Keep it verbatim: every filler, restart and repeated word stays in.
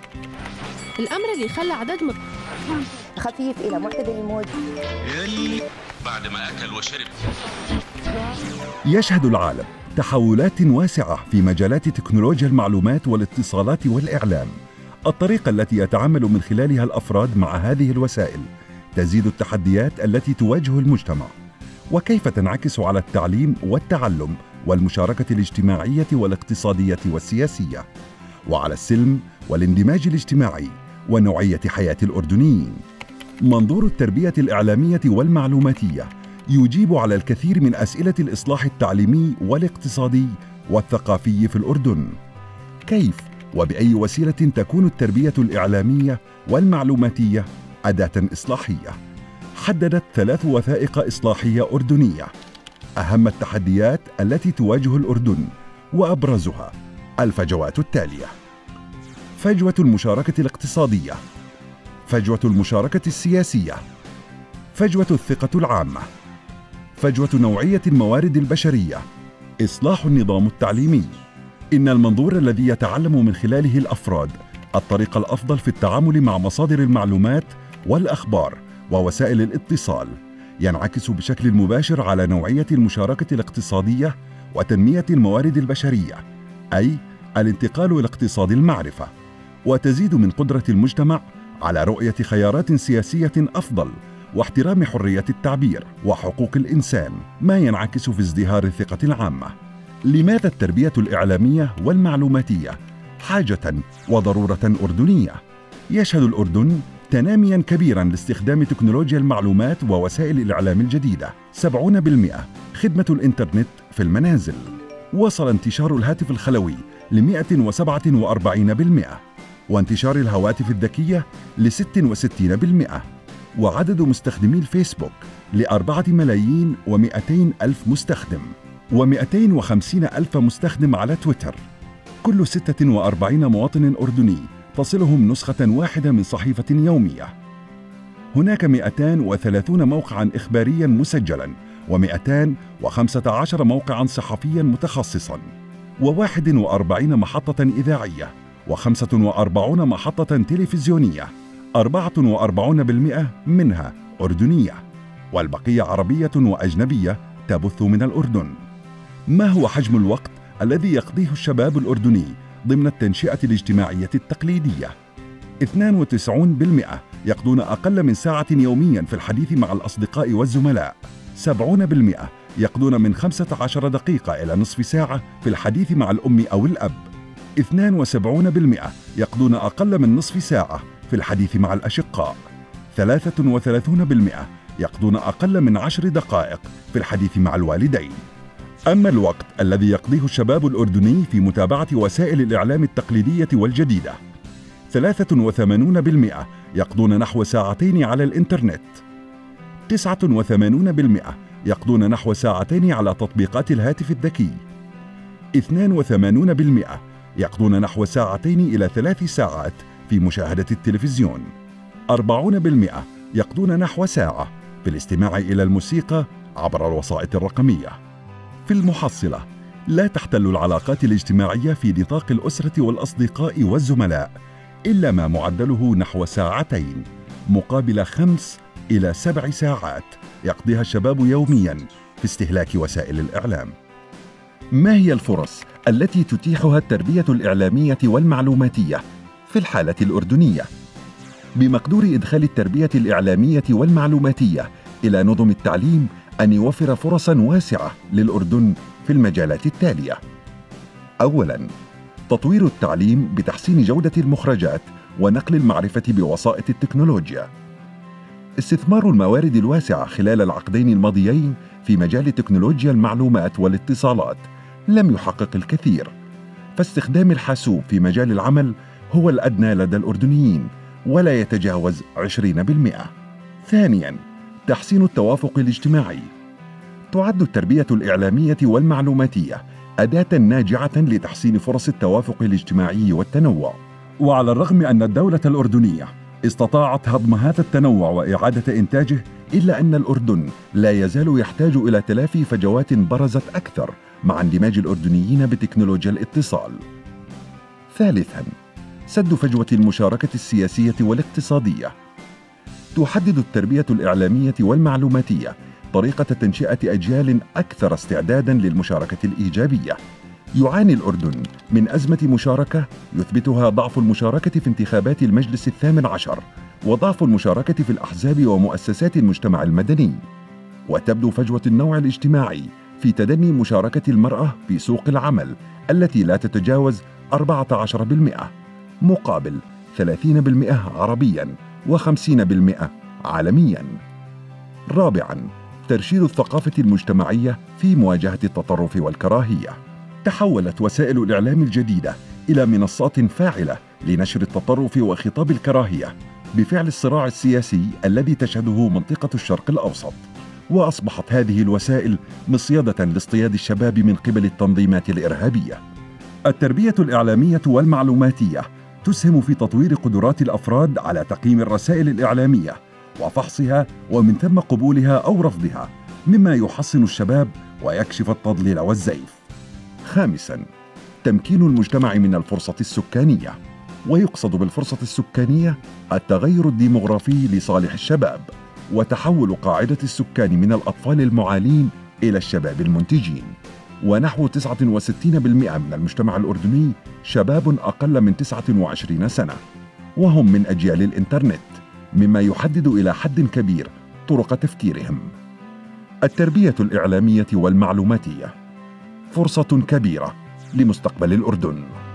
الأمر اللي خلى عدد مت... خفيف إلى معتدل الموج. بعد ما أكل وشرب. يشهد العالم تحولات واسعة في مجالات تكنولوجيا المعلومات والاتصالات والإعلام. الطريقة التي يتعامل من خلالها الأفراد مع هذه الوسائل تزيد التحديات التي تواجه المجتمع، وكيف تنعكس على التعليم والتعلم والمشاركة الاجتماعية والاقتصادية والسياسية، وعلى السلم والاندماج الاجتماعي ونوعية حياة الأردنيين. منظور التربية الإعلامية والمعلوماتية يجيب على الكثير من أسئلة الإصلاح التعليمي والاقتصادي والثقافي في الأردن. كيف وبأي وسيلة تكون التربية الإعلامية والمعلوماتية أداة إصلاحية؟ حددت ثلاث وثائق إصلاحية أردنية أهم التحديات التي تواجه الأردن، وأبرزها الفجوات التالية: فجوة المشاركة الاقتصادية، فجوة المشاركة السياسية، فجوة الثقة العامة، فجوة نوعية الموارد البشرية، إصلاح النظام التعليمي. إن المنظور الذي يتعلم من خلاله الأفراد الطريق الأفضل في التعامل مع مصادر المعلومات والأخبار ووسائل الاتصال ينعكس بشكل مباشر على نوعية المشاركة الاقتصادية وتنمية الموارد البشرية، أي الانتقال إلى اقتصاد المعرفة، وتزيد من قدرة المجتمع على رؤية خيارات سياسية أفضل واحترام حرية التعبير وحقوق الإنسان، ما ينعكس في ازدهار الثقة العامة. لماذا التربية الإعلامية والمعلوماتية حاجة وضرورة أردنية؟ يشهد الأردن تنامياً كبيراً لاستخدام تكنولوجيا المعلومات ووسائل الإعلام الجديدة. سبعين بالمئة خدمة الإنترنت في المنازل. وصل انتشار الهاتف الخلوي ل مئة وسبعة وأربعين بالمئة، وانتشار الهواتف الذكية ل ستة وستين بالمئة، وعدد مستخدمي الفيسبوك لأربعة ملايين ومئتين ألف مستخدم، ومئتين وخمسين ألف مستخدم على تويتر. كل ستة وأربعين مواطن أردني تصلهم نسخة واحدة من صحيفة يومية. هناك مئتان وثلاثين موقعاً إخبارياً مسجلاً، ومئتان وخمسة عشر موقعاً صحفياً متخصصاً، وواحد وأربعين محطة إذاعية، وخمسة وأربعين محطة تلفزيونية. أربعة وأربعين بالمئة منها أردنية، والبقية عربية وأجنبية تبث من الأردن. ما هو حجم الوقت الذي يقضيه الشباب الأردني ضمن التنشئة الاجتماعية التقليدية؟ اثنين وتسعين بالمئة يقضون أقل من ساعة يومياً في الحديث مع الأصدقاء والزملاء. سبعين بالمئة يقضون من خمسة عشر دقيقة إلى نصف ساعة في الحديث مع الأم أو الأب. اثنين وسبعين بالمئة يقضون أقل من نصف ساعة في الحديث مع الأشقاء. ثلاثة وثلاثين بالمئة يقضون أقل من عشر دقائق في الحديث مع الوالدين. أما الوقت الذي يقضيه الشباب الأردني في متابعة وسائل الإعلام التقليدية والجديدة، ثلاثة وثمانين بالمئة يقضون نحو ساعتين على الإنترنت. تسعة وثمانين بالمئة يقضون نحو ساعتين على تطبيقات الهاتف الذكي. اثنين وثمانين بالمئة يقضون نحو ساعتين إلى ثلاث ساعات في مشاهدة التلفزيون. أربعين بالمئة يقضون نحو ساعة في الاستماع إلى الموسيقى عبر الوسائط الرقمية. في المحصلة، لا تحتل العلاقات الاجتماعية في نطاق الأسرة والأصدقاء والزملاء إلا ما معدله نحو ساعتين، مقابل خمس إلى سبع ساعات يقضيها الشباب يومياً في استهلاك وسائل الإعلام. ما هي الفرص التي تتيحها التربية الإعلامية والمعلوماتية في الحالة الأردنية؟ بمقدور إدخال التربية الإعلامية والمعلوماتية إلى نظم التعليم أن يوفر فرصاً واسعة للأردن في المجالات التالية: أولاً، تطوير التعليم بتحسين جودة المخرجات ونقل المعرفة بوسائط التكنولوجيا. استثمار الموارد الواسعة خلال العقدين الماضيين في مجال تكنولوجيا المعلومات والاتصالات لم يحقق الكثير، فاستخدام الحاسوب في مجال العمل هو الأدنى لدى الأردنيين ولا يتجاوز عشرين بالمئة. ثانياً، تحسين التوافق الاجتماعي. تعد التربية الإعلامية والمعلوماتية أداة ناجعة لتحسين فرص التوافق الاجتماعي والتنوع. وعلى الرغم أن الدولة الأردنية استطاعت هضم هذا التنوع وإعادة إنتاجه، إلا أن الأردن لا يزال يحتاج إلى تلافي فجوات برزت أكثر مع اندماج الأردنيين بتكنولوجيا الاتصال. ثالثاً، سد فجوة المشاركة السياسية والاقتصادية. تحدد التربية الإعلامية والمعلوماتية طريقة تنشئة أجيال أكثر استعداداً للمشاركة الإيجابية. يعاني الأردن من أزمة مشاركة يثبتها ضعف المشاركة في انتخابات المجلس الثامن عشر وضعف المشاركة في الأحزاب ومؤسسات المجتمع المدني. وتبدو فجوة النوع الاجتماعي في تدني مشاركة المرأة في سوق العمل التي لا تتجاوز أربعة عشر بالمئة مقابل ثلاثين بالمئة عربياً وخمسين بالمئة عالمياً. رابعاً، ترشيد الثقافة المجتمعية في مواجهة التطرف والكراهية. تحولت وسائل الإعلام الجديدة إلى منصات فاعلة لنشر التطرف وخطاب الكراهية بفعل الصراع السياسي الذي تشهده منطقة الشرق الأوسط. وأصبحت هذه الوسائل مصيدة لاصطياد الشباب من قبل التنظيمات الإرهابية. التربية الإعلامية والمعلوماتية تسهم في تطوير قدرات الأفراد على تقييم الرسائل الإعلامية وفحصها ومن ثم قبولها أو رفضها، مما يحصن الشباب ويكشف التضليل والزيف. خامساً، تمكين المجتمع من الفرصة السكانية. ويقصد بالفرصة السكانية التغير الديمغرافي لصالح الشباب وتحول قاعدة السكان من الأطفال المعالين إلى الشباب المنتجين. ونحو تسعة وستين بالمئة من المجتمع الأردني شباب أقل من تسعة وعشرين سنة، وهم من أجيال الإنترنت، مما يحدد إلى حد كبير طرق تفكيرهم. التربية الإعلامية والمعلوماتية فرصة كبيرة لمستقبل الأردن.